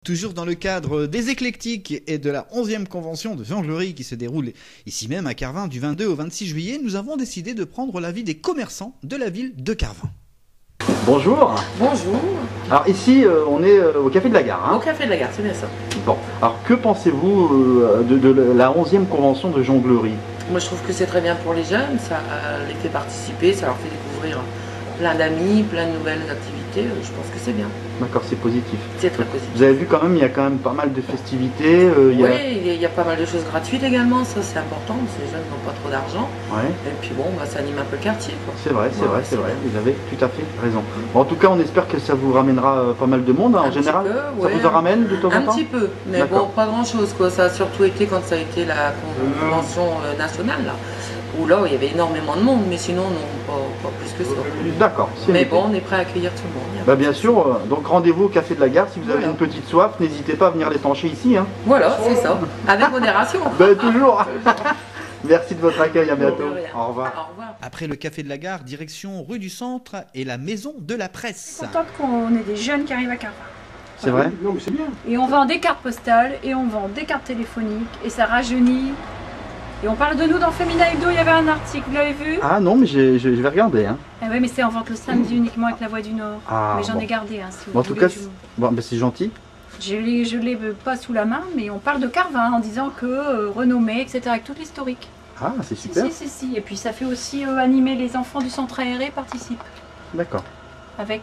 Toujours dans le cadre des éclectiques et de la 11e convention de jonglerie qui se déroule ici même à Carvin du 22 au 26 juillet, nous avons décidé de prendre l'avis des commerçants de la ville de Carvin. Bonjour. Bonjour. Alors ici, on est au Café de la Gare. Au Café de la Gare, c'est bien ça. Bon, alors que pensez-vous de la 11e convention de jonglerie? Moi, je trouve que c'est très bien pour les jeunes, ça les fait participer, ça leur fait découvrir plein d'amis, plein de nouvelles activités. Je pense que c'est bien. D'accord, c'est positif. C'est très positif. Vous avez vu quand même, il y a quand même pas mal de festivités. Oui, il y a pas mal de choses gratuites également, ça c'est important, parce que les jeunes n'ont pas trop d'argent. Ouais. Et puis bon, ça anime un peu le quartier. C'est vrai, c'est vrai, c'est vrai, vous avez tout à fait raison. Bon, en tout cas, on espère que ça vous ramènera pas mal de monde, hein, en général. Ça vous en ramène de temps en temps? Un petit peu, mais bon, pas grand chose, quoi. Ça a surtout été quand ça a été la convention nationale, là. Où là, il y avait énormément de monde, mais sinon, non, pas plus que ça. D'accord. Mais bon, on est prêt à accueillir tout le monde. Bah bien sûr, donc rendez-vous au Café de la Gare. Si vous avez une petite soif, n'hésitez pas à venir l'étancher ici. Hein. Voilà, c'est ça. Avec modération. Bah toujours. Merci de votre accueil, à bientôt. Au revoir. Au revoir. Après le Café de la Gare, direction rue du Centre et la Maison de la Presse. Je suis contente qu'on ait des jeunes qui arrivent à Carvin. C'est vrai? Non mais c'est bien. Et on vend des cartes postales et on vend des cartes téléphoniques et ça rajeunit. Et on parle de nous dans Femina Hebdo, il y avait un article, vous l'avez vu? Ah non, mais je vais regarder. Hein. Eh oui, mais c'est en vente le samedi uniquement avec la Voix du Nord. Ah, mais j'en bon. ai gardé. Hein, si Bon, en vous tout voulez, cas, bon, bah, c'est gentil. je l'ai pas sous la main, mais on parle de Carvin en disant que renommé, etc. avec toute l'historique. Ah, c'est super. Si. Et puis ça fait aussi animer les enfants du centre aéré participent. D'accord. Avec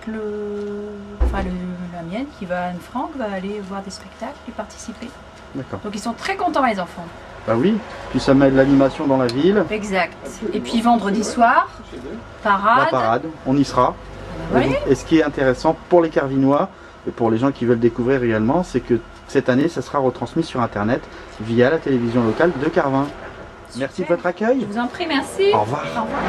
la mienne qui va, Anne Frank, va aller voir des spectacles et participer. D'accord. Donc ils sont très contents les enfants. Bah oui, puis ça met de l'animation dans la ville. Exact. Et puis vendredi soir, parade. La parade, on y sera. Oui. Et ce qui est intéressant pour les Carvinois et pour les gens qui veulent découvrir également, c'est que cette année, ça sera retransmis sur Internet via la télévision locale de Carvin. Merci de votre accueil. Je vous en prie, merci. Au revoir. Au revoir.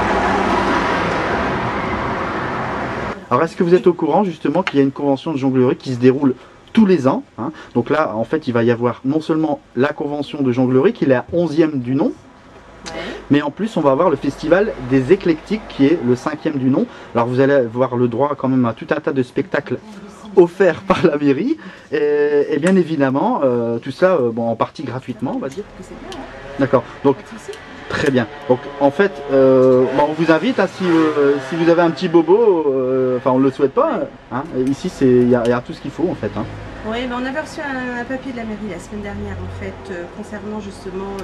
Alors, est-ce que vous êtes au courant justement qu'il y a une convention de jonglerie qui se déroule tous les ans, hein. Donc là, en fait, il va y avoir non seulement la convention de jonglerie, qui est la 11e du nom, mais en plus, on va avoir le festival des éclectiques, qui est le 5e du nom. Alors, vous allez avoir le droit quand même à tout un tas de spectacles offerts par la mairie, et bien évidemment, tout ça, bon, en partie gratuitement, on va dire. D'accord, donc très bien. Donc en fait, on vous invite, hein, si vous avez un petit bobo, enfin on ne le souhaite pas, hein, ici il y a tout ce qu'il faut en fait. Hein. Oui, ben on avait reçu un papier de la mairie la semaine dernière en fait, concernant justement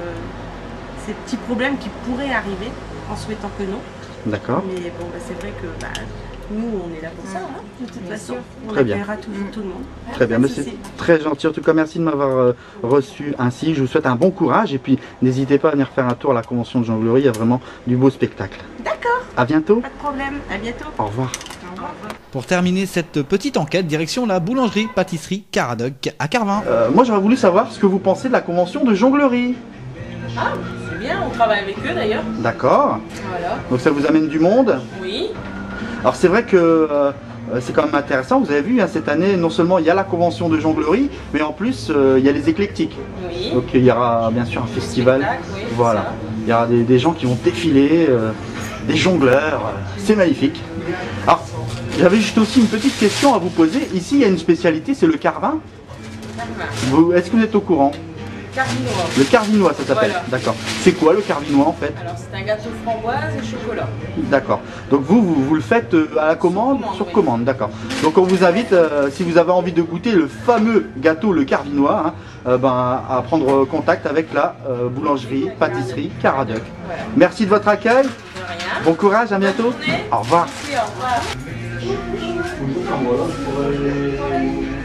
ces petits problèmes qui pourraient arriver en souhaitant que non. D'accord. Mais bon, ben, c'est vrai que nous on est là pour ça, hein, de toute façon. On Très bien. accueillera toujours tout le monde. Très bien, mais c'est très gentil. En tout cas, merci de m'avoir reçu ainsi. Je vous souhaite un bon courage et puis n'hésitez pas à venir faire un tour à la convention de jonglerie. Il y a vraiment du beau spectacle. D'accord. À bientôt. Pas de problème. À bientôt. Au revoir. Au revoir. Pour terminer cette petite enquête, direction la boulangerie-pâtisserie Caradoc à Carvin. Moi, j'aurais voulu savoir ce que vous pensez de la convention de jonglerie. Ah, c'est bien, on travaille avec eux d'ailleurs. D'accord. Voilà. Donc ça vous amène du monde. Oui. Alors c'est vrai que c'est quand même intéressant, vous avez vu, hein, cette année, non seulement il y a la convention de jonglerie, mais en plus il y a les éclectiques. Oui. Donc il y aura bien sûr un festival, Oui, voilà. ça. Il y aura des gens qui vont défiler, des jongleurs, c'est magnifique. Alors, j'avais juste aussi une petite question à vous poser. Ici il y a une spécialité, c'est le carvin. Est-ce que vous êtes au courant? Carvinois. Le carvinois ça s'appelle, Voilà. d'accord. C'est quoi le carvinois en fait? Alors c'est un gâteau framboise et chocolat. D'accord. Donc vous le faites à la commande, sur oui. commande, d'accord. Donc on vous invite, si vous avez envie de goûter le fameux gâteau le carvinois, hein, à prendre contact avec la boulangerie, pâtisserie Caradoc. Voilà. Merci de votre accueil, De rien. bon courage, à bientôt. Bonne journée. Au revoir. Merci, au revoir.